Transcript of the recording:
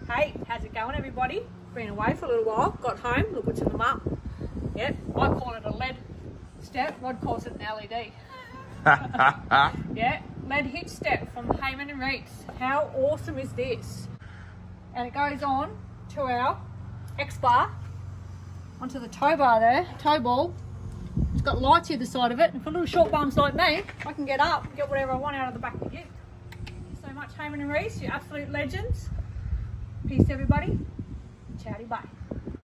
Hey, how's it going everybody? Been away for a little while, got home, look what's in the mug. Yep, I call it a L.E.D step, Rod calls it an L.E.D. Yeah, L.E.D Hitch Step from Hayman and Reese. How awesome is this? And it goes on to our Xbar, onto the Towbar there, tow ball. It's got lights either side of it, and for little short bums like me, I can get up and get whatever I want out of the back of the gift. Thank you so much, Hayman and Reese, you're absolute legends. Peace everybody. Chatty bye.